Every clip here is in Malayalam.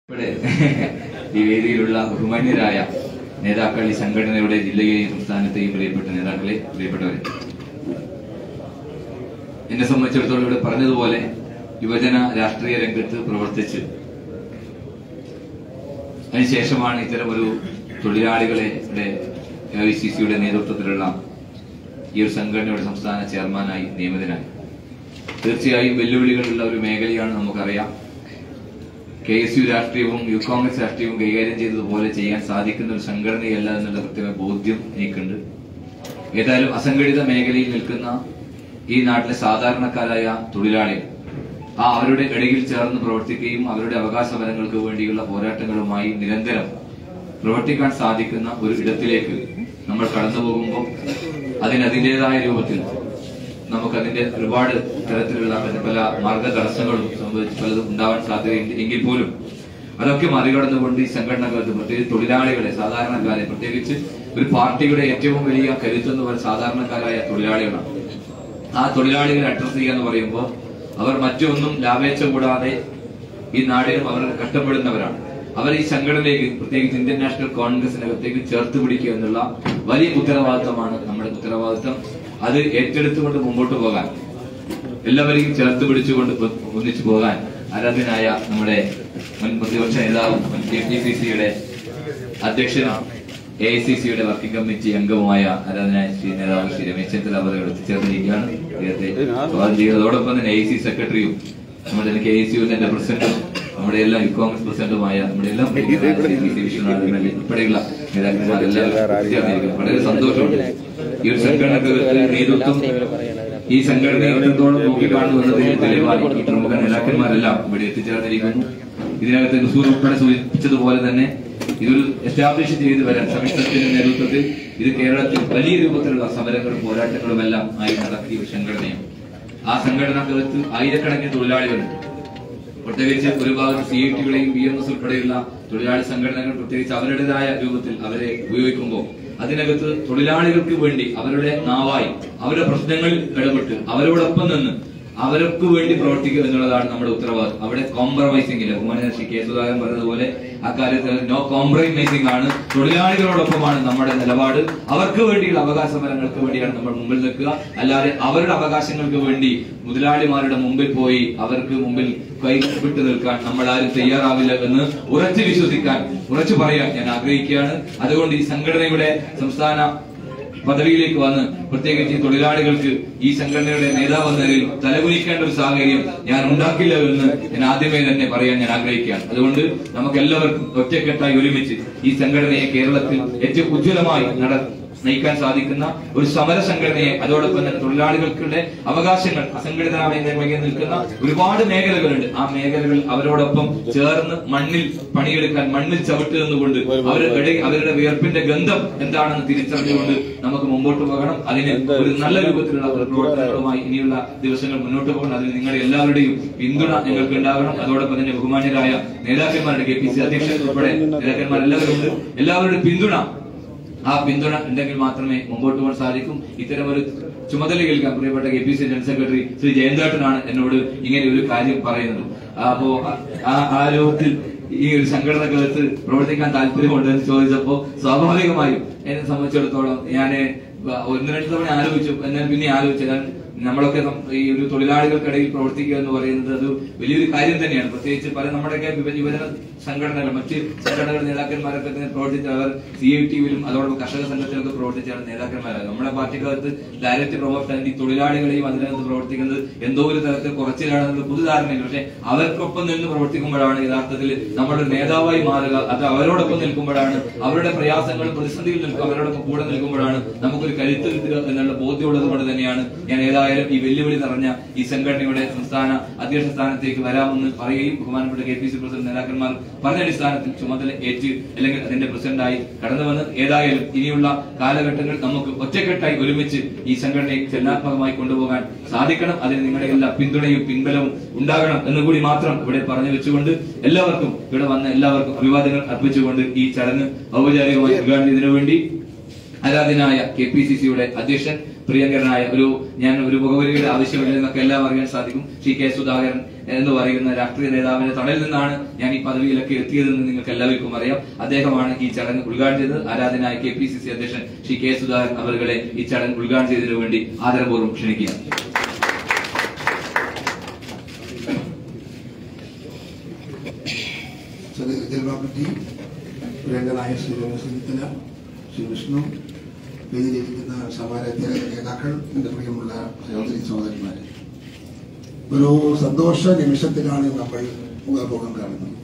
ഈ വേദിയിലുള്ള ബഹുമാന്യരായ നേതാക്കൾ, ഈ സംഘടനയുടെ ജില്ലയെയും സംസ്ഥാനത്തെയും പ്രിയപ്പെട്ട നേതാക്കളെ, പ്രിയപ്പെട്ടവരെ, എന്നെ സംബന്ധിച്ചിടത്തോളം ഇവിടെ പറഞ്ഞതുപോലെ യുവജന രാഷ്ട്രീയ രംഗത്ത് പ്രവർത്തിച്ച് അതിനുശേഷമാണ് ഇത്തരം ഒരു തൊഴിലാളികളെ AICCയുടെ നേതൃത്വത്തിലുള്ള ഈ ഒരു സംഘടനയുടെ സംസ്ഥാന ചെയർമാനായി നിയമിതനായി. തീർച്ചയായും വെല്ലുവിളികളുള്ള ഒരു മേഖലയാണ്, നമുക്കറിയാം. KSU രാഷ്ട്രീയവും യൂത്ത് കോൺഗ്രസ് രാഷ്ട്രീയവും കൈകാര്യം ചെയ്തതുപോലെ ചെയ്യാൻ സാധിക്കുന്ന ഒരു സംഘടനയല്ല എന്നുള്ള കൃത്യമായ ബോധ്യം എനിക്കുണ്ട്. ഏതായാലും അസംഘടിത മേഖലയിൽ നിൽക്കുന്ന ഈ നാട്ടിലെ സാധാരണക്കാരായ തൊഴിലാളികൾ അവരുടെ ഇടയിൽ ചേർന്ന് പ്രവർത്തിക്കുകയും അവരുടെ അവകാശ സമരങ്ങൾക്ക് വേണ്ടിയുള്ള പോരാട്ടങ്ങളുമായി നിരന്തരം പ്രവർത്തിക്കാൻ സാധിക്കുന്ന ഒരു ഇടത്തിലേക്ക് നമ്മൾ കടന്നു പോകുമ്പോൾ അതിൻ്റെതായ രൂപത്തിൽ നമുക്കതിന്റെ ഒരുപാട് തരത്തിലുള്ള പല മാർഗ തടസ്സങ്ങളും സംബന്ധിച്ച് പലതും ഉണ്ടാവാൻ സാധ്യതയുണ്ട്. എങ്കിൽ പോലും അതൊക്കെ മറികടന്നുകൊണ്ട് ഈ സംഘടനകൾക്ക്, പ്രത്യേകിച്ച് തൊഴിലാളികളെ, സാധാരണക്കാരെ, പ്രത്യേകിച്ച് ഒരു പാർട്ടിയുടെ ഏറ്റവും വലിയ കരുത്തെന്ന് പറയുന്ന സാധാരണക്കാരായ തൊഴിലാളികളാണ്. ആ തൊഴിലാളികളെ അഡ്രസ് ചെയ്യുക എന്ന് പറയുമ്പോൾ അവർ മറ്റൊന്നും ലാഭേച്ഛ കൂടാതെ ഈ നാടിനും അവർ കഷ്ടപ്പെടുന്നവരാണ്. അവർ ഈ സംഘടനയിലേക്ക്, പ്രത്യേകിച്ച് ഇന്ത്യൻ നാഷണൽ കോൺഗ്രസിനകത്തേക്ക് ചേർത്ത് പിടിക്കുക എന്നുള്ള വലിയ ഉത്തരവാദിത്തമാണ് നമ്മുടെ ഉത്തരവാദിത്തം. അത് ഏറ്റെടുത്തുകൊണ്ട് മുമ്പോട്ട് പോകാൻ, എല്ലാവരെയും ചേർത്ത് പിടിച്ചുകൊണ്ട് ഒന്നിച്ചു പോകാൻ ആരാധനായ നമ്മുടെ മുൻ പ്രതിപക്ഷ നേതാവും മുൻ KPCCയുടെ അധ്യക്ഷനും AICCയുടെ വർക്കിംഗ് കമ്മിറ്റി അംഗവുമായ ആരാധനായ നേതാവ് ശ്രീ രമേശ് ചെന്നിത്തല അവർ എത്തിച്ചേർന്നിരിക്കുകയാണ്. അദ്ദേഹത്തെ സ്വാഗതം ചെയ്യുന്നത്. അതോടൊപ്പം തന്നെ AIC സെക്രട്ടറിയും നമ്മുടെ KSUവിന്റെ പ്രസിഡന്റും നമ്മുടെ എല്ലാം യൂത്ത് കോൺഗ്രസ് പ്രസിഡന്റുമായ നമ്മുടെ എല്ലാം ഉൾപ്പെടെയുള്ള നേതാക്കന്മാരെല്ലാം വളരെ സന്തോഷമുണ്ട്. ഈ ഒരു സംഘടനക്ക് നേതൃത്വം, ഈ സംഘടന എത്രത്തോളം നോക്കിക്കാണുന്നതിന് തെളിവായി ഈ പ്രമുഖ നേതാക്കന്മാരെല്ലാം ഇവിടെ എത്തിച്ചേർന്നിരിക്കുന്നു. ഇതിനകത്ത് നസൂർ ഉൾപ്പെടെ സൂചിപ്പിച്ചതുപോലെ തന്നെ ഇതൊരു എസ്റ്റാബ്ലിഷ് ചെയ്ത് വരാൻ സമിഷ്ടത്തിന്റെ നേതൃത്വത്തിൽ ഇത് കേരളത്തിൽ വലിയ രൂപത്തിലുള്ള സമരങ്ങളും പോരാട്ടങ്ങളും എല്ലാം ആയി നടത്തിയ ഒരു സംഘടനയാണ്. ആ സംഘടനകത്ത് ആയിരക്കണക്കിന് തൊഴിലാളികളുണ്ട്. പ്രത്യേകിച്ച് ഒരു ഭാഗത്ത് CIT-കളെയും BMS ഉൾപ്പെടെയുള്ള തൊഴിലാളി സംഘടനകൾ പ്രത്യേകിച്ച് അവരുടേതായ രൂപത്തിൽ അവരെ ഉപയോഗിക്കുമ്പോൾ അതിനകത്ത് തൊഴിലാളികൾക്ക് വേണ്ടി അവരുടെ നാവായി അവരുടെ പ്രശ്നങ്ങളിൽ ഇടപെട്ട് അവരോടൊപ്പം നിന്ന് അവർക്ക് വേണ്ടി പ്രവർത്തിക്കുക എന്നുള്ളതാണ് നമ്മുടെ ഉത്തരവാദിത്വം. അവിടെ കോംപ്രമൈസിംഗ് ഇല്ല. ബഹുമാന്യ ശ്രീ K. സുധാകരൻ പറഞ്ഞതുപോലെ അക്കാര്യത്തിൽ നോ കോംപ്രമൈസിംഗ് ആണ്. തൊഴിലാളികളോടൊപ്പമാണ് നമ്മുടെ നിലപാട്. അവർക്ക് വേണ്ടിയുള്ള അവകാശ സമരങ്ങൾക്ക് വേണ്ടിയാണ് നമ്മൾ മുമ്പിൽ നിൽക്കുക. അല്ലാതെ അവരുടെ അവകാശങ്ങൾക്ക് വേണ്ടി മുതലാളിമാരുടെ മുമ്പിൽ പോയി അവർക്ക് മുമ്പിൽ കൈവിട്ട് നിൽക്കാൻ നമ്മൾ ആരും തയ്യാറാവില്ല എന്ന് ഉറച്ചു വിശ്വസിക്കാൻ, ഉറച്ചു പറയാൻ ഞാൻ ആഗ്രഹിക്കുകയാണ്. അതുകൊണ്ട് ഈ സംഘടനയുടെ സംസ്ഥാന പദവിയിലേക്ക് വന്ന് പ്രത്യേകിച്ച് തൊഴിലാളികൾക്ക് ഈ സംഘടനയുടെ നേതാവ് എന്ന നിലയിൽ തലകുനിക്കേണ്ട ഒരു സാഹചര്യം ഞാൻ ഉണ്ടാക്കില്ല എന്ന് ഞാൻ ആദ്യമേ തന്നെ പറയാൻ ഞാൻ ആഗ്രഹിക്കുകയാണ്. അതുകൊണ്ട് നമുക്ക് എല്ലാവർക്കും ഒറ്റക്കെട്ടായി ഒരുമിച്ച് ഈ സംഘടനയെ കേരളത്തിൽ ഏറ്റവും ഉജ്ജ്വലമായി നയിക്കാൻ സാധിക്കുന്ന ഒരു സമര സംഘടനയെ, അതോടൊപ്പം തന്നെ തൊഴിലാളികൾക്കുടെ അവകാശങ്ങൾ അസംഘടിതമായി നിൽക്കുന്ന ഒരുപാട് മേഖലകളുണ്ട്. ആ മേഖലകൾ അവരോടൊപ്പം ചേർന്ന് മണ്ണിൽ പണിയെടുക്കാൻ, മണ്ണിൽ ചവിട്ട് നിന്നുകൊണ്ട് അവരുടെ വിയർപ്പിന്റെ ഗന്ധം എന്താണെന്ന് തിരിച്ചറിഞ്ഞുകൊണ്ട് നമുക്ക് മുമ്പോട്ട് പോകണം. അതിന് ഒരു നല്ല രൂപത്തിലുള്ള പ്രവർത്തനങ്ങളുമായി ഇനിയുള്ള ദിവസങ്ങൾ മുന്നോട്ട് പോകണം. അതിന് നിങ്ങളുടെ എല്ലാവരുടെയും പിന്തുണ ഞങ്ങൾക്ക് ഉണ്ടാകണം. അതോടൊപ്പം തന്നെ ബഹുമാന്യരായ നേതാക്കന്മാരുടെ KPCC അധ്യക്ഷൻ ഉൾപ്പെടെ നേതാക്കന്മാരെല്ലാവരും ഉണ്ട്. എല്ലാവരുടെ പിന്തുണ, ആ പിന്തുണ ഉണ്ടെങ്കിൽ മാത്രമേ മുമ്പോട്ട് പോകാൻ സാധിക്കും. ഇത്തരമൊരു ചുമതല കേൾക്കാൻ പ്രിയപ്പെട്ട KPCC ജനറൽ സെക്രട്ടറി ശ്രീ ജയന്തേട്ടനാണ് എന്നോട് ഇങ്ങനെ ഒരു കാര്യം പറയുന്നത്. അപ്പോ ആ രൂപത്തിൽ ഈ ഒരു സംഘടനകൾക്ക് പ്രവർത്തിക്കാൻ താല്പര്യമുണ്ടെന്ന് ചോദിച്ചപ്പോ സ്വാഭാവികമായും എന്നെ സംബന്ധിച്ചിടത്തോളം ഞാൻ 1-2 തവണ ആലോചിച്ചു. എന്നാൽ പിന്നെ ആലോചിച്ചു, നമ്മളൊക്കെ ഈ ഒരു തൊഴിലാളികൾക്കിടയിൽ പ്രവർത്തിക്കുക എന്ന് പറയുന്നത് അത് വലിയൊരു കാര്യം തന്നെയാണ്. പ്രത്യേകിച്ച് പല നമ്മുടെയൊക്കെ യുവജന സംഘടനകൾ, മറ്റ് സംഘടനകളുടെ നേതാക്കന്മാരൊക്കെ പ്രവർത്തിച്ച അവർ CIT-യിലും അതോടൊപ്പം കർഷക സംഘത്തിലൊക്കെ പ്രവർത്തിച്ചാണ് നേതാക്കന്മാരാണ്. നമ്മുടെ പാർട്ടിക്കകത്ത് ഡയറക്റ്റ് പ്രവർത്തനം ഈ തൊഴിലാളികളെയും അതിനകത്ത് പ്രവർത്തിക്കുന്നത് എന്തോ ഒരു തരത്തിൽ കുറച്ചിലാണെന്നുള്ള പൊതുധാരണയില്ല. പക്ഷെ അവർക്കൊപ്പം നിന്ന് പ്രവർത്തിക്കുമ്പോഴാണ് യഥാർത്ഥത്തിൽ നമ്മുടെ നേതാവായി മാറുക. അത് അവരോടൊപ്പം നിൽക്കുമ്പോഴാണ്, അവരുടെ പ്രയാസങ്ങളും പ്രതിസന്ധിയിൽ നിൽക്കുക, അവരോടൊപ്പം കൂടെ നിൽക്കുമ്പോഴാണ് നമുക്കൊരു കരുത്ത് കിട്ടുക എന്നുള്ള ബോധ്യമുള്ളത് കൊണ്ട് തന്നെയാണ് ഞാൻ ഏതായാലും ഈ വെല്ലുവിളി നിറഞ്ഞ ഈ സംഘടനയുടെ സംസ്ഥാന അധ്യക്ഷ സ്ഥാനത്തേക്ക് വരാമെന്ന് പറയുകയും ബഹുമാനപ്പെട്ട KPCC പ്രസിഡന്റ് നേതാക്കന്മാർ പറഞ്ഞ അടിസ്ഥാനത്തിൽ ചുമതല ഏറ്റ് അല്ലെങ്കിൽ അതിന്റെ പ്രസിഡന്റായി കടന്നു വന്ന് ഏതായാലും ഇനിയുള്ള കാലഘട്ടങ്ങൾ നമുക്ക് ഒറ്റക്കെട്ടായി ഒരുമിച്ച് ഈ സംഘടനയെ ചലനാത്മകമായി കൊണ്ടുപോകാൻ സാധിക്കണം. അതിന് നിങ്ങളുടെ എല്ലാ പിന്തുണയും പിൻബലവും ഉണ്ടാകണം എന്നുകൂടി മാത്രം ഇവിടെ പറഞ്ഞു വെച്ചുകൊണ്ട് എല്ലാവർക്കും, ഇവിടെ വന്ന എല്ലാവർക്കും അഭിവാദ്യങ്ങൾ അർപ്പിച്ചുകൊണ്ട് ഈ ചടങ്ങ് ഔപചാരികമായി ഉദ്ഘാടനം ചെയ്തതിനു വേണ്ടി ആരാധനായ KPCCയുടെ അധ്യക്ഷൻ പ്രിയങ്കരനായ ഞാൻ ഒരു മുഖവരിയുടെ ആവശ്യമില്ല എന്നൊക്കെ എല്ലാം അറിയാൻ സാധിക്കും. ശ്രീ കെ സുധാകരൻ എന്ന് പറയുന്ന രാഷ്ട്രീയ നേതാവിന്റെ തണലിൽ നിന്നാണ് ഞാൻ ഈ പദവിയിലൊക്കെ എത്തിയതെന്ന് നിങ്ങൾക്ക് എല്ലാവർക്കും അറിയാം. അദ്ദേഹമാണ് ഈ ചടങ്ങ് ഉദ്ഘാടനം ചെയ്തത്. ആരാധനായ KPCC അധ്യക്ഷൻ ശ്രീ കെ സുധാകരൻ അവരുടെ ഈ ചടങ്ങ് ഉദ്ഘാടനം ചെയ്തതിനു വേണ്ടി ആദരപൂർവ്വം ക്ഷണിക്കുക. പ്രിയങ്കരായ ശ്രീ രമേശ് ചെന്നിത്തല, ശ്രീ വിഷ്ണു, വേദിയിലിരിക്കുന്ന സമാരാധ്യ നേതാക്കൾ, എന്റെ പ്രിയമുള്ള സഹോദരി സഹോദരന്മാരെ, ഒരു സന്തോഷ നിമിഷത്തിലാണ് നമ്മൾ മുഖാമുഖം കാണുന്നത്.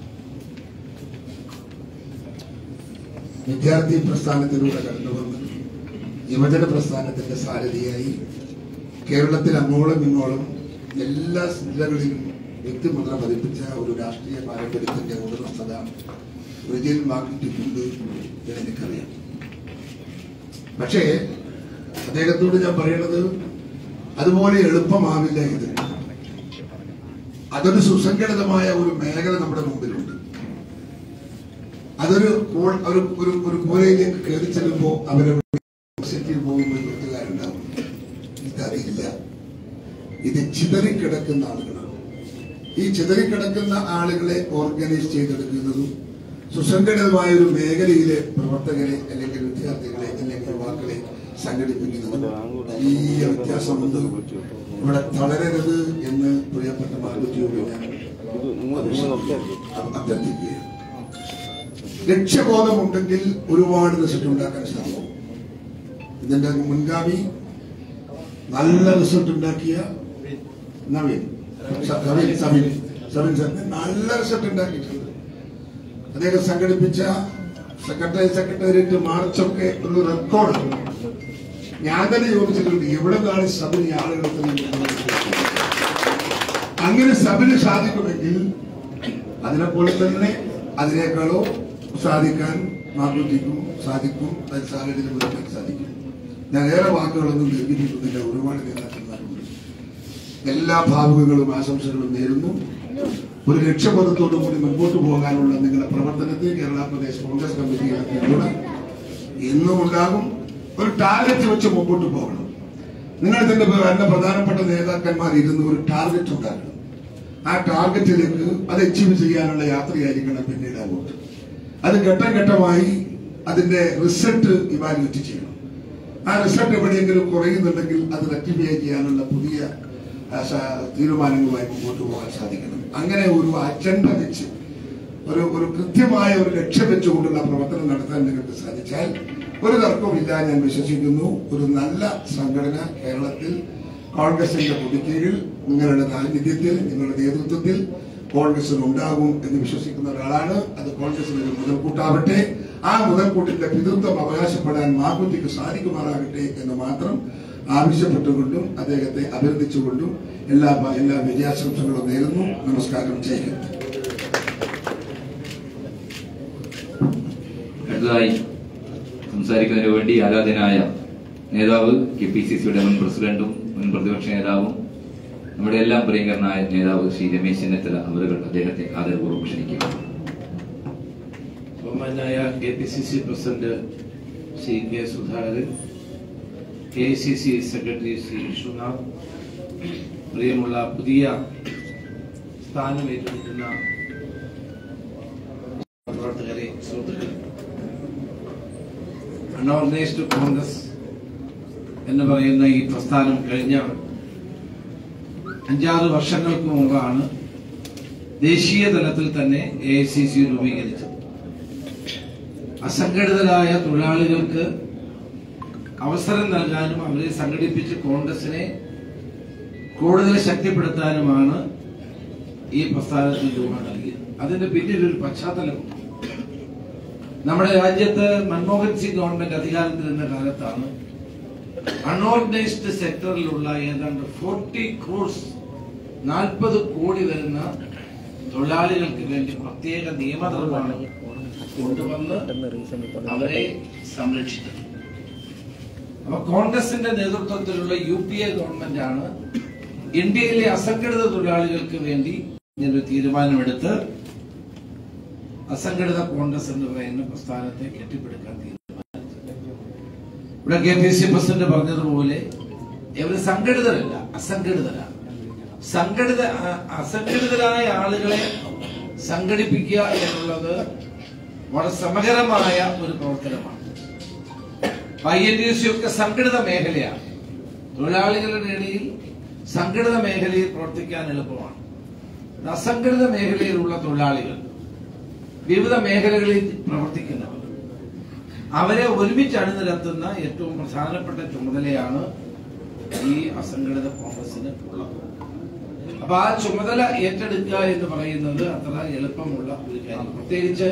വിദ്യാർത്ഥി പ്രസ്ഥാനത്തിലൂടെ കടന്നുവന്ന് യുവജന പ്രസ്ഥാനത്തിന്റെ സാരഥിയായി കേരളത്തിൽ അങ്ങോളം ഇങ്ങോളം എല്ലാ ജില്ലകളിലും വ്യക്തിമുദ്ര പതിപ്പിച്ച ഒരു രാഷ്ട്രീയ പാരമ്പര്യത്തിന്റെ ഉടമസ്ഥത റിജിൽ മാർക്കറ്റിംഗ് എന്ന് എനിക്കറിയാം. പക്ഷേ അദ്ദേഹത്തോട് ഞാൻ പറയുന്നത്, അതുപോലെ എളുപ്പമാവില്ല ഇത്. അതൊരു സുസംഘടിതമായ ഒരു മേഖല നമ്മുടെ മുമ്പിലുണ്ട്. അതൊരു കോളേജിലേക്ക് കയറി ചെല്ലുമ്പോൾ യൂണിവേഴ്സിറ്റിയിൽ പോകുമ്പോൾ എഴുത്തുകാരുണ്ടാവും. ഇതറിയില്ല. ഇത് ചിതറിക്കിടക്കുന്ന ആളുകളാണ്. ഈ ചിതറിക്കിടക്കുന്ന ആളുകളെ ഓർഗനൈസ് ചെയ്തെടുക്കുന്നതും സുസംഘടിതമായ ഒരു മേഖലയിലെ പ്രവർത്തകരെ അല്ലെങ്കിൽ വിദ്യാർത്ഥികളെ അല്ലെങ്കിൽ യുവാക്കളെ സംഘടിപ്പിക്കുന്നതും വലിയ വ്യത്യാസമുണ്ട്. ഇവിടെ തളരരുത് എന്ന് പ്രിയപ്പെട്ട മാർഗത്തിയോട് ഞാൻ അഭ്യർത്ഥിക്കുകയാണ്. ലക്ഷ്യബോധമുണ്ടെങ്കിൽ ഒരുപാട് റിസൾട്ട് ഉണ്ടാക്കാൻ സാധിക്കും. ഇതിന്റെ മുൻഗാമി നല്ല റിസൾട്ട് ഉണ്ടാക്കിയ സബിൻ നല്ല റിസൾട്ട് ഉണ്ടാക്കിയിട്ടുണ്ട്. അദ്ദേഹം സംഘടിപ്പിച്ച സെക്രട്ടേറിയറ്റ് മാർച്ചൊക്കെ ഒരു റെക്കോർഡാണ്. ഞാൻ തന്നെ ചോദിച്ചിട്ടുണ്ട്, എവിടെ നിന്നാണ് സബിന് ആളുകൾ അങ്ങനെ സബിന് സാധിക്കുമെങ്കിൽ അതിനെപ്പോലെ തന്നെ അതിനേക്കാളോ സാധിക്കാൻ മാർഗത്തിക്കും സാധിക്കും. അത് സാഹചര്യം ഒരുക്കാൻ സാധിക്കും. ഞാൻ ഏറെ വാക്കുകളൊന്നും ദീർഘിപ്പിക്കുന്നില്ല. ഒരുപാട് നേതാക്കന്മാരുണ്ട്. എല്ലാ ഭാവുകങ്ങളും ആശംസകളും നേരുന്നു. ഒരു ലക്ഷ്യബോധത്തോടു കൂടി മുൻപോട്ട് പോകാനുള്ള നിങ്ങളുടെ പ്രവർത്തനത്തിൽ കേരള പ്രദേശ് കോൺഗ്രസ് കമ്മിറ്റിയുടെ പിന്തുണ എന്നും ഉണ്ടാകും. ഒരു ടാർഗറ്റ് വെച്ച് മുമ്പോട്ട് പോകണം. നിങ്ങൾ തന്നെ പ്രധാനപ്പെട്ട നേതാക്കന്മാർ ഇരുന്ന് ഒരു ടാർഗറ്റ് ഉണ്ടാക്കണം. ആ ടാർഗറ്റിലേക്ക് അത് അച്ചീവ് ചെയ്യാനുള്ള യാത്രയായിരിക്കണം പിന്നീട് അങ്ങോട്ട്. അത് ഘട്ടം ഘട്ടമായി അതിന്റെ റിസൾട്ട് ഇവാലുവേറ്റ് ചെയ്യണം. ആ റിസൾട്ട് എവിടെയെങ്കിലും കുറയുന്നുണ്ടെങ്കിൽ അത് റെക്ടിഫൈ ചെയ്യാനുള്ള പുതിയ തീരുമാനങ്ങളുമായി മുമ്പോട്ട് പോകാൻ സാധിക്കണം. അങ്ങനെ ഒരു അജണ്ട വെച്ച് ഒരു കൃത്യമായ ഒരു ലക്ഷ്യം വെച്ചുകൊണ്ടുള്ള പ്രവർത്തനം നടത്താൻ നിങ്ങൾക്ക് സാധിച്ചാൽ ഒരു തർക്കവുമില്ല, ഞാൻ വിശ്വസിക്കുന്നു. ഒരു നല്ല സംഘടന കേരളത്തിൽ കോൺഗ്രസിന്റെ പൊടിക്കീഴിൽ നിങ്ങളുടെ സാന്നിധ്യത്തിൽ നിങ്ങളുടെ നേതൃത്വത്തിൽ കോൺഗ്രസിന് ഉണ്ടാകും എന്ന് വിശ്വസിക്കുന്ന ഒരാളാണ്. അത് കോൺഗ്രസിന് ഒരു മുതൽക്കൂട്ടാവട്ടെ. ആ മുതൽക്കൂട്ടിന്റെ പിതൃത്വം അവകാശപ്പെടാൻ മാകുട്ടിക്ക് സാധിക്കുമാറാകട്ടെ എന്ന് മാത്രം ആവശ്യപ്പെട്ടുകൊണ്ടും അദ്ദേഹത്തെ അഭ്യർത്ഥിച്ചുകൊണ്ടും എല്ലാ വിജയാശംസകളും നേരുന്നു. നമസ്കാരം. ജയ്. അടുത്തതായി സംസാരിക്കുന്നതിന് വേണ്ടി ആരാധനായ നേതാവ് KPCCയുടെ മുൻ പ്രസിഡന്റും മുൻ പ്രതിപക്ഷ നേതാവും നമ്മുടെ എല്ലാം പ്രിയങ്കരനായ നേതാവ് ശ്രീ രമേശ് ചെന്നിത്തല അവരുകൾ അദ്ദേഹത്തെ ആദരപൂർവ്വം ക്ഷണിക്കുക. ബഹുമാനായ KPCC president Shri K Sudhakaran, KCC secretary Shri Vishnunath, പ്രിയമുള്ള പുതിയ സ്ഥാനം ഏറ്റെടുക്കുന്ന പ്രവർത്തകരെ, സുഹൃത്തുക്കൾ, അൺഓർഗനൈസ്ഡ് കോൺഗ്രസ് എന്ന് പറയുന്ന ഈ പ്രസ്ഥാനം കഴിഞ്ഞ 5-6 വർഷങ്ങൾക്ക് മുമ്പാണ് ദേശീയ തലത്തിൽ തന്നെ AICC രൂപീകരിച്ചത്. അസംഘടിതരായ തൊഴിലാളികൾക്ക് അവസരം നൽകാനും അവരെ സംഘടിപ്പിച്ച് കോൺഗ്രസിനെ കൂടുതൽ ശക്തിപ്പെടുത്താനുമാണ് ഈ പ്രസ്ഥാനത്തിൽ രൂപം നൽകിയത്. അതിന്റെ പിന്നിലൊരു പശ്ചാത്തലമുണ്ട്. നമ്മുടെ രാജ്യത്ത് മൻമോഹൻ സിംഗ് ഗവൺമെന്റ് അധികാരത്തിലിരുന്ന കാലത്താണ് അൺഓർഗനൈസ്ഡ് സെക്ടറിലുള്ള ഏതാണ്ട് 40 crores 40 കോടി വരുന്ന തൊഴിലാളികൾക്ക് വേണ്ടി പ്രത്യേക നിയമനിർമ്മാണം കൊണ്ടുവന്ന് അവരെ സംരക്ഷിച്ചത്. അപ്പൊ കോൺഗ്രസിന്റെ നേതൃത്വത്തിലുള്ള UPA ഗവൺമെന്റാണ് ഇന്ത്യയിലെ അസംഘടിത തൊഴിലാളികൾക്ക് വേണ്ടി ഒരു തീരുമാനമെടുത്ത് അസംഘടിത കോൺഗ്രസ് എന്ന് പറയുന്ന പ്രസ്ഥാനത്തെ കെട്ടിപ്പടുക്കാൻ തീരുമാനിച്ചത്. ഇവിടെ KPC പ്രസിഡന്റ് പറഞ്ഞതുപോലെ ഇവര് സംഘടിതരല്ല, അസംഘടിതരാണ്. അസംഘടിതരായ ആളുകളെ സംഘടിപ്പിക്കുക എന്നുള്ളത് വളരെ സമഗ്രമായ ഒരു പ്രവർത്തനമാണ്. INTUC ഒക്കെ സംഘടിത മേഖലയാണ്. തൊഴിലാളികളുടെ ഇടയിൽ സംഘടിത മേഖലയിൽ പ്രവർത്തിക്കാൻ എളുപ്പമാണ്. അസംഘടിത മേഖലയിലുള്ള തൊഴിലാളികൾ, വിവിധ മേഖലകളിൽ പ്രവർത്തിക്കുന്നവർ, അവരെ ഒരുമിച്ച് അണിനിരത്തുന്ന ഏറ്റവും പ്രധാനപ്പെട്ട ചുമതലയാണ് ഈ അസംഘടിത കോൺഗ്രസിന് ഉള്ളത്. അപ്പൊ ആ ചുമതല ഏറ്റെടുക്കുക എന്ന് പറയുന്നത് അത്ര എളുപ്പമുള്ള ഒരു കാര്യം. പ്രത്യേകിച്ച്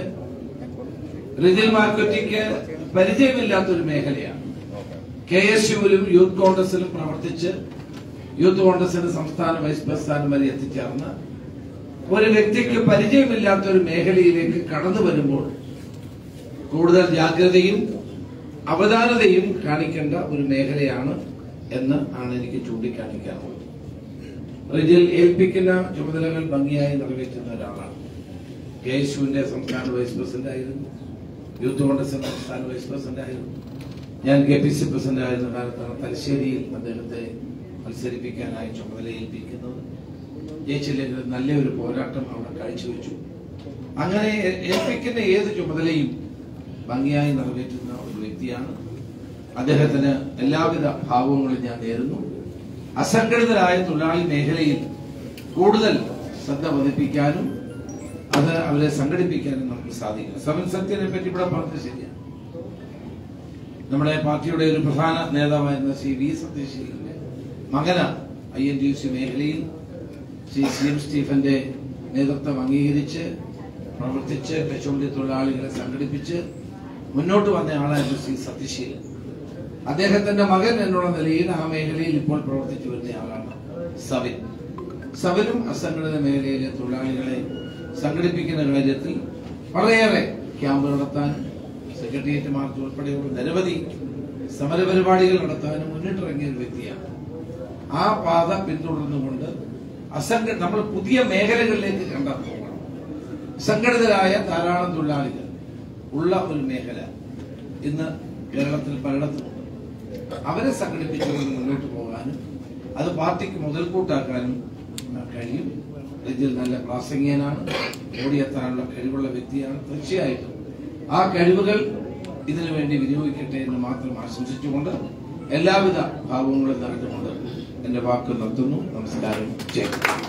റിജിൽ മാർക്കറ്റിക്ക് പരിചയമില്ലാത്തൊരു മേഖലയാണ്. KSUവിലും യൂത്ത് കോൺഗ്രസിലും പ്രവർത്തിച്ച് യൂത്ത് കോൺഗ്രസിന്റെ സംസ്ഥാന വൈസ് പ്രസിഡന്റ് വരെ എത്തിച്ചേർന്ന ഒരു വ്യക്തിക്ക് പരിചയമില്ലാത്ത ഒരു മേഖലയിലേക്ക് കടന്നു വരുമ്പോൾ കൂടുതൽ ജാഗ്രതയും അവധാനതയും കാണിക്കേണ്ട ഒരു മേഖലയാണ് എന്ന് ആണ് എനിക്ക് ചൂണ്ടിക്കാണിക്കാറുള്ളത്. റിജിൽ ഏൽപ്പിക്കുന്ന ചുമതലകൾ ഭംഗിയായി നിറവേറ്റുന്ന ഒരാളാണ്. KSUവിന്റെ സംസ്ഥാന വൈസ് പ്രസിഡന്റ് ആയിരുന്നു, യൂത്ത് കോൺഗ്രസിന്റെ സംസ്ഥാന വൈസ് പ്രസിഡന്റ് ആയിരുന്നു. ഞാൻ KPC പ്രസിഡന്റ് ആയിരുന്ന കാലത്താണ് തലശ്ശേരിയിൽ അദ്ദേഹത്തെ മത്സരിപ്പിക്കാനായി ചുമതല ഏൽപ്പിക്കുന്നത്. ജയിച്ചില്ലെങ്കിൽ നല്ലൊരു പോരാട്ടം അവിടെ കാഴ്ചവെച്ചു. അങ്ങനെ ഏൽപ്പിക്കുന്ന ഏത് ചുമതലയും ഭംഗിയായി നിറവേറ്റുന്ന ഒരു വ്യക്തിയാണ്. അദ്ദേഹത്തിന് എല്ലാവിധ ഭാവങ്ങളും ഞാൻ നേരുന്നു. അസംഘടിതരായ തൊഴിലാളി മേഖലയിൽ കൂടുതൽ ശ്രദ്ധ പതിപ്പിക്കാനും അത് അവരെ സംഘടിപ്പിക്കാനും നമുക്ക് സാധിക്കും. സെവൻ സത്യനെ പറ്റി ഇവിടെ പറഞ്ഞത് ശരിയാണ്. നമ്മുടെ പാർട്ടിയുടെ ഒരു പ്രധാന നേതാവായിരുന്ന ശ്രീ V. സത്യശീലന്റെ മകനാണ്. INTUC മേഖലയിൽ ശ്രീ CM സ്റ്റീഫന്റെ നേതൃത്വം അംഗീകരിച്ച് പ്രവർത്തിച്ച് കശുവണ്ടി തൊഴിലാളികളെ സംഘടിപ്പിച്ച് മുന്നോട്ട് വന്ന ആളായിരുന്നു ശ്രീ സത്യശീലൻ. അദ്ദേഹത്തിന്റെ മകൻ എന്നുള്ള നിലയിൽ ആ മേഖലയിൽ ഇപ്പോൾ പ്രവർത്തിച്ചു വരുന്ന ആളാണ് സവിൻ. സവിനും അസംഘടിത മേഖലയിലെ തൊഴിലാളികളെ സംഘടിപ്പിക്കുന്ന കാര്യത്തിൽ വളരെയേറെ ക്യാമ്പ് നടത്താനും സെക്രട്ടേറിയറ്റ് മാർച്ച് ഉൾപ്പെടെയുള്ള നിരവധി സമരപരിപാടികൾ നടത്താനും മുന്നിട്ടിറങ്ങിയ ഒരു വ്യക്തിയാണ്. ആ പാത പിന്തുടർന്നുകൊണ്ട് നമ്മൾ പുതിയ മേഖലകളിലേക്ക് കണ്ടെത്തുകയാണ്. സംഘടിതരായ ധാരാളം തൊഴിലാളികൾ ഉള്ള ഒരു മേഖല ഇന്ന് കേരളത്തിൽ പലയിടത്തുമുണ്ട്. അവരെ സംഘടിപ്പിച്ചുകൊണ്ട് മുന്നോട്ട് പോകാനും അത് പാർട്ടിക്ക് മുതൽക്കൂട്ടാക്കാനും കഴിയും. ഇതിൽ നല്ല പ്രാസംഗികനാണ്, ഓടിയെത്താനുള്ള കഴിവുള്ള വ്യക്തിയാണ്. തീർച്ചയായിട്ടും ആ കഴിവുകൾ ഇതിനു വേണ്ടി വിനിയോഗിക്കട്ടെ എന്ന് മാത്രം ആശംസിച്ചുകൊണ്ട് എല്ലാവിധ ഭാവങ്ങളും നടത്തുകൊണ്ട് എന്റെ വാക്ക് നിർത്തുന്നു. നമസ്കാരം. ജയ്.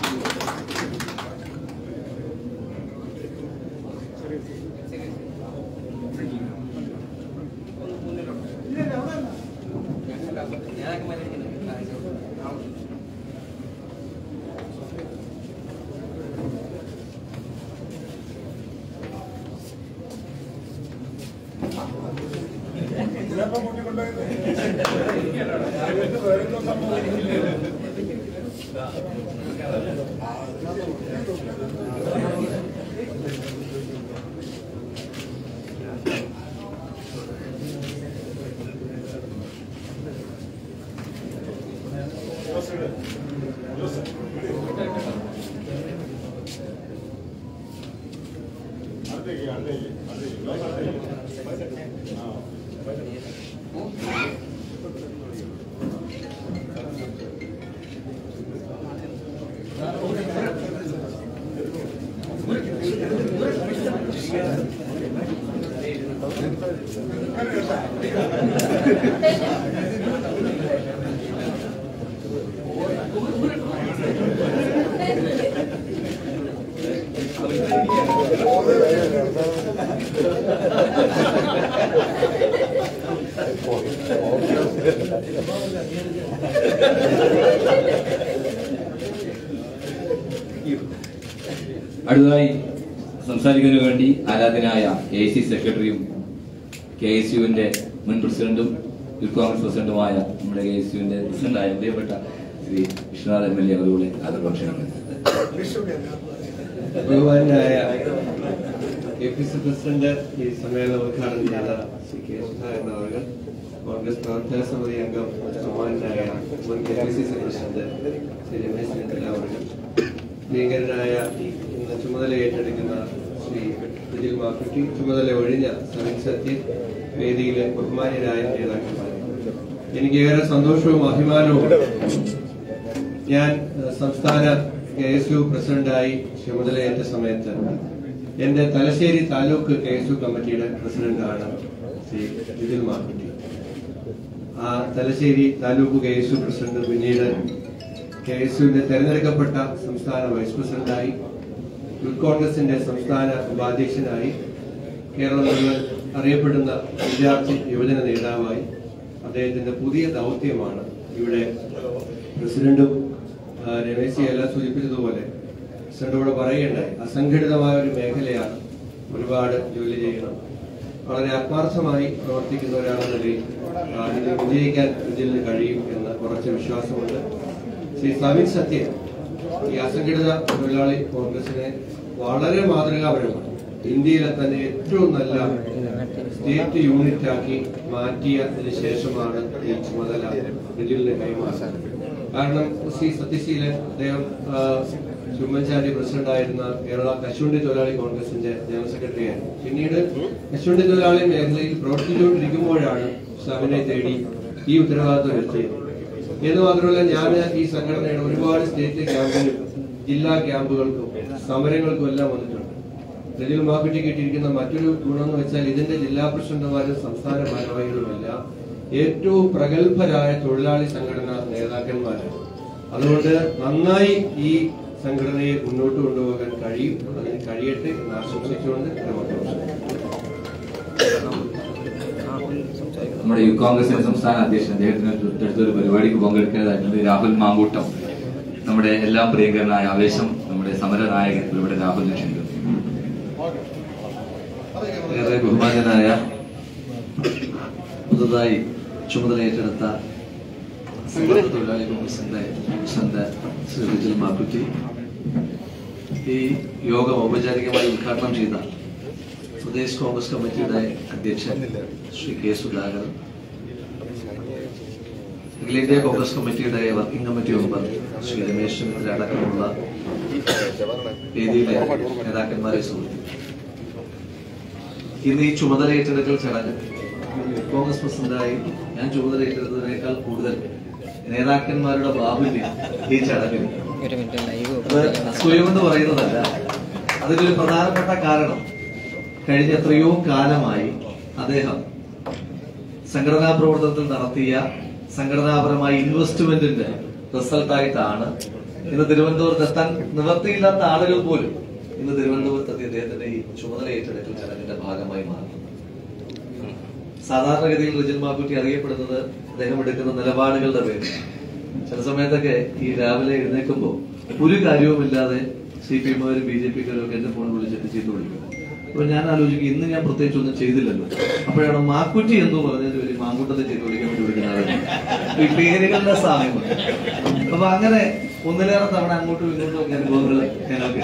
അടുത്തതായി സംസാരിക്കുന്നതിനു വേണ്ടി ആരാധനായ AC സെക്രട്ടറിയും KSUവിന്റെ മുൻ പ്രസിഡന്റും യൂത്ത് കോൺഗ്രസ് പ്രസിഡന്റുമായ നമ്മുടെ KSUവിന്റെ പ്രസിഡന്റായ പ്രിയപ്പെട്ട ശ്രീ വിശ്വനാഥ് MLA അവരുടെ ആദരപക്ഷണം. ബഹുമാനായ KPC പ്രസിഡന്റ് ഈ സമ്മേളനം ഉദ്ഘാടനം ചെയ്ത ശ്രീ K. സുധാകരൻ അവർ, കോൺഗ്രസ് പ്രവർത്തക സമിതി അംഗം ബഹുമാനായ മുൻ KPCC പ്രസിഡന്റ് ശ്രീ രമേശ് ചെന്നിത്തല അവർ, ഭീകരനായ ഇന്ന് ചുമതല ഏറ്റെടുക്കുന്ന ശ്രീ റിജിൽ മാർക്കറ്റി, ചുമതല ഒഴിഞ്ഞ സവിൻ സത്യൻ, വേദിയിലെ ബഹുമാന്യരായ നേതാക്കന്മാർ, എനിക്ക് ഏറെ സന്തോഷവും അഭിമാനവും. ഞാൻ സംസ്ഥാന KSU പ്രസിഡന്റായി ചുമതലയേറ്റ സമയത്ത് എന്റെ തലശ്ശേരി താലൂക്ക് KSU കമ്മിറ്റിയുടെ പ്രസിഡന്റാണ് ശ്രീ ലിജിൽ മാക്കുറ്റി. ആ തലശ്ശേരി താലൂക്ക് KSU പ്രസിഡന്റ് പിന്നീട് KSUവിന്റെ തെരഞ്ഞെടുക്കപ്പെട്ട സംസ്ഥാന വൈസ് പ്രസിഡന്റായി, യൂത്ത് കോൺഗ്രസിന്റെ സംസ്ഥാന ഉപാധ്യക്ഷനായി, കേരളം മുഴുവൻ അറിയപ്പെടുന്ന വിദ്യാർത്ഥി യുവജന നേതാവായി. അദ്ദേഹത്തിന്റെ പുതിയ ദൗത്യമാണ് ഇവിടെ പ്രസിഡന്റും രമേശ് എല്ലാം സൂചിപ്പിച്ചതുപോലെ പ്രസിഡന്റോട് പറയുകയുണ്ടായി, അസംഘടിതമായ ഒരു മേഖലയാണ്, ഒരുപാട് ജോലി ചെയ്യണം, വളരെ ആത്മാർത്ഥമായി പ്രവർത്തിക്കുന്ന ഒരാളെന്ന നിലയിൽ ഇതിൽ വിജയിക്കാൻ ഇതിന് കഴിയും എന്ന കുറച്ച് വിശ്വാസമുണ്ട്. ശ്രീ സവിൻ സത്യൻ ഈ അസംഘടിത തൊഴിലാളി കോൺഗ്രസിനെ വളരെ മാതൃകാപരമാണ്, ഇന്ത്യയിലെ തന്നെ ഏറ്റവും നല്ല സ്റ്റേറ്റ് യൂണിറ്റ് ആക്കി മാറ്റിയതിനു ശേഷമാണ് ഈ ചുമതല റിജിലിന് കൈമാറുന്നത്. കാരണം ശ്രീ സത്യശീലൻ അദ്ദേഹം ചുമ്മൻചാണ്ടി പ്രസിഡന്റായിരുന്ന കേരള കശുവണ്ടി തൊഴിലാളി കോൺഗ്രസിന്റെ ജനറൽ സെക്രട്ടറിയായിരുന്നു. പിന്നീട് കശുവണ്ടി തൊഴിലാളി മേഖലയിൽ പ്രവർത്തിച്ചുകൊണ്ടിരിക്കുമ്പോഴാണ് സവിനെ തേടി ഈ ഉത്തരവാദിത്വം എത്തിയത്. എന്ന് മാത്രമല്ല, ഞാൻ ഈ സംഘടനയുടെ ഒരുപാട് സ്റ്റേറ്റ് ക്യാമ്പിലും ജില്ലാ ക്യാമ്പുകൾക്കും സമരങ്ങൾക്കും എല്ലാം വന്നിട്ടുണ്ട്. റിജിൽ മാക്കുറ്റി കിട്ടിയിരിക്കുന്ന മറ്റൊരു ഗുണമെന്ന് വെച്ചാൽ ഇതിന്റെ ജില്ലാ പ്രസിഡന്റുമാരും സംസ്ഥാന ഭാരവാഹികളുമെല്ലാം ഏറ്റവും പ്രഗത്ഭരായ തൊഴിലാളി സംഘടനാ നേതാക്കന്മാരാണ്. അതുകൊണ്ട് നന്നായി ഈ സംഘടനയെ മുന്നോട്ട് കൊണ്ടുപോകാൻ കഴിയും. അതിന് കഴിയട്ടെ എന്ന് ആശംസിച്ചുകൊണ്ട് നമ്മുടെ യൂത്ത് കോൺഗ്രസിന്റെ സംസ്ഥാന അധ്യക്ഷൻ അദ്ദേഹത്തിന് തൊട്ടടുത്തൊരു പരിപാടിക്ക് പങ്കെടുക്കേണ്ടതായിട്ടുണ്ട്. രാഹുൽ മാങ്കൂട്ടം, നമ്മുടെ എല്ലാം പ്രിയങ്കരനായ ആവേശം, നമ്മുടെ സമര നായകൻ ഇവിടെ രാഹുൽ ക്ഷണിക്കുന്നു. ഏറെ ബഹുമാനനായ പുതുതായി ചുമതല ഏറ്റെടുത്ത സംഘടന തൊഴിലാളി കോൺഗ്രസിന്റെ പ്രസിഡന്റ് ശ്രീ ലിജിൽ മാക്കുറ്റി, ഈ യോഗം ഔപചാരികമായി ഉദ്ഘാടനം ചെയ്ത പ്രദേശ് കോൺഗ്രസ് കമ്മിറ്റിയുടെ അധ്യക്ഷൻ ശ്രീ K. സുധാകരൻ, അഖിലേന്ത്യാ കോൺഗ്രസ് കമ്മിറ്റിയുടെ working committee member Shri Ramesh Chennithala അടക്കമുള്ള വേദിയിലെ നേതാക്കന്മാരെ സുഹൃത്തുക്കൾ, ഇന്ന് ഈ ചുമതല ഏറ്റെടുക്കൽ ചടങ്ങ് കോൺഗ്രസ് പ്രസിഡന്റായി ഞാൻ ചുമതല ഏറ്റെടുത്തതിനേക്കാൾ കൂടുതൽ നേതാക്കന്മാരുടെ ബാഹുല്യം ഈ ചടങ്ങിൽ അത് സ്വയമെന്ന് പറയുന്നതല്ല. അതിലൊരു പ്രധാനപ്പെട്ട കാരണം കഴിഞ്ഞ എത്രയോ കാലമായി അദ്ദേഹം സംഘടനാ പ്രവർത്തനത്തിൽ നടത്തിയ സംഘടനാപരമായ ഇൻവെസ്റ്റ്മെന്റിന്റെ റിസൾട്ടായിട്ടാണ് ഇന്ന് തിരുവനന്തപുരത്ത് എത്താൻ നിവൃത്തിയില്ലാത്ത ആളുകൾ പോലും ഇന്ന് തിരുവനന്തപുരത്തെത്തി അദ്ദേഹത്തിന്റെ ഈ ചുമതല ഏറ്റെടുക്കൽ ചടങ്ങിന്റെ ഭാഗമായി മാറുന്നു. സാധാരണഗതിയിൽ റിജിൽ മാക്കുറ്റി അറിയപ്പെടുന്നത് അദ്ദേഹം എടുക്കുന്ന നിലപാടുകളുടെ പേരിൽ. ചില സമയത്തൊക്കെ ഈ രാവിലെ എഴുന്നേൽക്കുമ്പോൾ ഒരു കാര്യവുമില്ലാതെ CPM-കാരും BJP-ക്കാരും ഒക്കെ എന്റെ ഫോൺ വിളിച്ചിട്ട് ചെയ്തു വിളിക്കും. അപ്പൊ ഞാൻ ആലോചിക്കും, ഇന്ന് ഞാൻ പ്രത്യേകിച്ച് ഒന്നും ചെയ്തില്ലല്ലോ, അപ്പോഴാണ് മാക്കുറ്റി എന്തോ പറഞ്ഞതിന്റെ പേര് മാങ്കൂട്ടത്തെ ചെയ്തു വിളിക്കാൻ വേണ്ടി വിളിക്കുന്ന ആളുകൾ ഈ പേരുകളുടെ സാമ്യമാണ്. അപ്പൊ അങ്ങനെ ഒന്നിലേറെ തവണ അങ്ങോട്ടും ഇങ്ങോട്ടും ഒക്കെ അനുഭവങ്ങൾ ഞങ്ങൾക്ക്.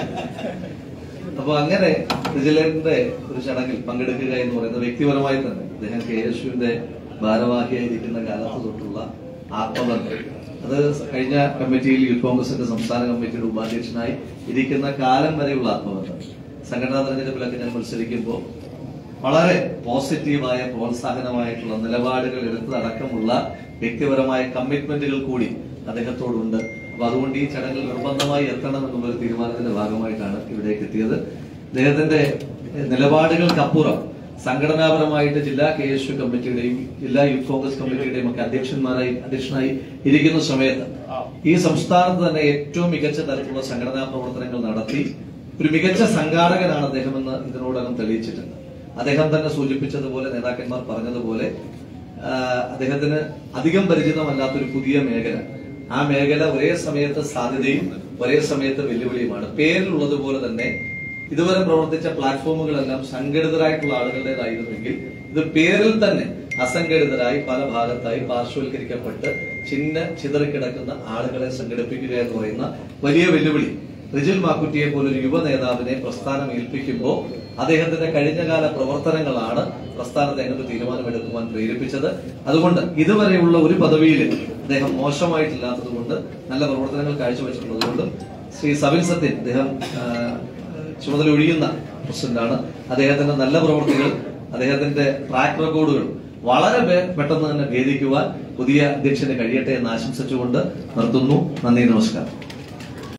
അപ്പൊ അങ്ങനെ റിജിലിന്റെ ഒരു ചടങ്ങിൽ പങ്കെടുക്കുക എന്ന് പറയുന്നത് വ്യക്തിപരമായി തന്നെ അദ്ദേഹം KSUവിന്റെ ഭാരവാഹിയായിരിക്കുന്ന കാലത്ത് തൊട്ടുള്ള ആത്മബന്ധം, അത് കഴിഞ്ഞ കമ്മിറ്റിയിൽ യൂത്ത് കോൺഗ്രസിന്റെ സംസ്ഥാന കമ്മിറ്റിയുടെ ഉപാധ്യക്ഷനായി ഇരിക്കുന്ന കാലം വരെയുള്ള ആത്മബന്ധം. സംഘടനാ തെരഞ്ഞെടുപ്പിലൊക്കെ ഞാൻ മത്സരിക്കുമ്പോൾ വളരെ പോസിറ്റീവായ പ്രോത്സാഹനമായിട്ടുള്ള നിലപാടുകൾ എടുത്തതടക്കമുള്ള വ്യക്തിപരമായ കമ്മിറ്റ്മെന്റുകൾ കൂടി അദ്ദേഹത്തോടുണ്ട്. അപ്പൊ അതുകൊണ്ട് ഈ ചടങ്ങിൽ നിർബന്ധമായി എത്തണം എന്നുള്ളൊരു തീരുമാനത്തിന്റെ ഭാഗമായിട്ടാണ് ഇവിടേക്ക് എത്തിയത്. അദ്ദേഹത്തിന്റെ നിലപാടുകൾക്കപ്പുറം സംഘടനാപരമായിട്ട് ജില്ലാ KSU കമ്മിറ്റിയുടെയും ജില്ലാ യൂത്ത് കോൺഗ്രസ് കമ്മിറ്റിയുടെയും ഒക്കെ അധ്യക്ഷനായി ഇരിക്കുന്ന സമയത്ത് ഈ സംസ്ഥാനത്ത് തന്നെ ഏറ്റവും മികച്ച തരത്തിലുള്ള സംഘടനാ പ്രവർത്തനങ്ങൾ നടത്തി ഒരു മികച്ച സംഘാടകനാണ് അദ്ദേഹമെന്ന് ഇതിനോടകം തെളിയിച്ചിട്ടുണ്ട്. അദ്ദേഹം തന്നെ സൂചിപ്പിച്ചതുപോലെ, നേതാക്കന്മാർ പറഞ്ഞതുപോലെ, അദ്ദേഹത്തിന് അധികം പരിചിതമല്ലാത്തൊരു പുതിയ മേഖല, ആ മേഖല ഒരേ സമയത്ത് സാധ്യതയും ഒരേ സമയത്ത് വെല്ലുവിളിയുമാണ്. പേരിലുള്ളതുപോലെ തന്നെ ഇതുവരെ പ്രവർത്തിച്ച പ്ലാറ്റ്ഫോമുകളെല്ലാം സംഘടിതരായിട്ടുള്ള ആളുകളുടേതായിരുന്നെങ്കിൽ ഇത് പേരിൽ തന്നെ അസംഘടിതരായി പല ഭാഗത്തായി പാർശ്വവൽക്കരിക്കപ്പെട്ട് ചിതറിക്കിടക്കുന്ന ആളുകളെ സംഘടിപ്പിക്കുക എന്ന് പറയുന്ന വലിയ വെല്ലുവിളി റിജിൽ മാക്കുറ്റിയെ പോലൊരു യുവ നേതാവിനെ പ്രസ്ഥാനം ഏൽപ്പിക്കുമ്പോൾ അദ്ദേഹത്തിന്റെ കഴിഞ്ഞകാല പ്രവർത്തനങ്ങളാണ് പ്രസ്ഥാനത്തെ അങ്ങനൊരു തീരുമാനമെടുക്കുവാൻ പ്രേരിപ്പിച്ചത്. അതുകൊണ്ട് ഇതുവരെയുള്ള ഒരു പദവിയിൽ അദ്ദേഹം മോശമായിട്ടില്ലാത്തത് കൊണ്ട്, നല്ല പ്രവർത്തനങ്ങൾ കാഴ്ചവെച്ചിട്ടുള്ളത് കൊണ്ടും ശ്രീ സവിൻ സത്യൻ, അദ്ദേഹം ചുമതല ഒഴിയുന്ന പ്രസിഡന്റാണ്, അദ്ദേഹത്തിന്റെ നല്ല പ്രവർത്തികൾ, അദ്ദേഹത്തിന്റെ ട്രാക്ക് റെക്കോർഡുകൾ വളരെ പെട്ടെന്ന് തന്നെ ഭേദിക്കുവാൻ പുതിയ അധ്യക്ഷന് കഴിയട്ടെ എന്ന് ആശംസിച്ചുകൊണ്ട് നിർത്തുന്നു. നന്ദി, നമസ്കാരം.